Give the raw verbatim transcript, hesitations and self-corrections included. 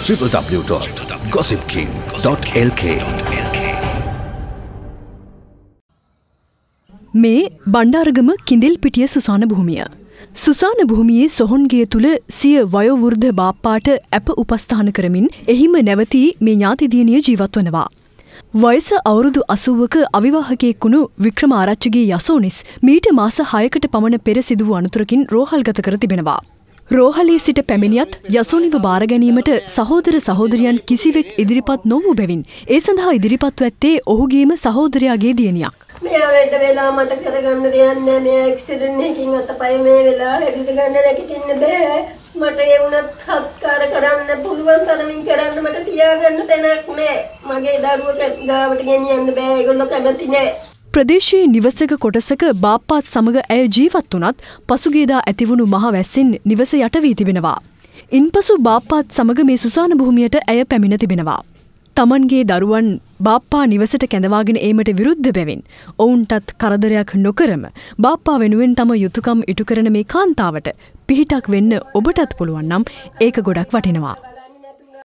w w w dot gossip king dot l k. මේ බණ්ඩාරගම කිඳිල්පිටිය සුසාන භූමිය. සුසාන භූමියේ සොහොන්ගේ තුල සිය වයෝවෘද්ධ බාප්පාට අප උපස්ථාන කරමින් එහිම නැවතී මේ ඥාති දියණිය ජීවත් වනවා. වයස අවුරුදු අසූවක අවිවාහකයෙක් වුණු වික්‍රම ආරච්චිගේ යසෝනිස් මීට මාස හයකට පමණ පෙර සිදු වූ අනතුරකින් රෝහල්ගත කර තිබෙනවා. රෝහලේ සිට පැමිණියත් යසෝනිව බාර ගැනීමට සහෝදර සහෝදරියන් කිසිවෙක් ඉදිරිපත් නොවූ බැවින් ඒ සඳහා ඉදිරිපත් ඇත්තේ ඔහුගේම සහෝදරයාගේ දියණියක්. මෙයා වෙද්ද වෙලා මට කරගන්න දෙයක් නැහැ. මෙයා ඇක්සිඩන්ට් එකකින් අතපය මේ වෙලා හැදිස ගන්න නැගිටින්න බෑ. මට ඒ වුණත් සත්කාර කරන්න පුළුවන් තරමින් කරන්න මට තියාගන්න තැනක් නැහැ. මගේ දරුවෝ ගාවට ගෙනියන්න බෑ. ඒගොල්ලෝ කැමති නැහැ. ප්‍රදේශයේ නිවසක කොටසක බාප්පාත් සමග ඇය ජීවත් වුණත් පසුගියදා ඇතිවුණු මහ වැස්සෙන් නිවස යට වී තිබෙනවා. ඉන්පසු බාප්පාත් සමග මේ සුසාන භූමියට ඇය පැමිණ තිබෙනවා. තමන්ගේ දරුවන් බාප්පා නිවසට කැඳවාගෙන ඒමට විරුද්ධ බැවින් ඔවුන්ටත් කරදරයක් නොකරම බාප්පා වෙනුවෙන් තම යුතුයකම් ඉටු කරන මේ කාන්තාවට පිහිටක් වෙන්න ඔබටත් පුළුවන් නම් ඒක ගොඩක් වටිනවා.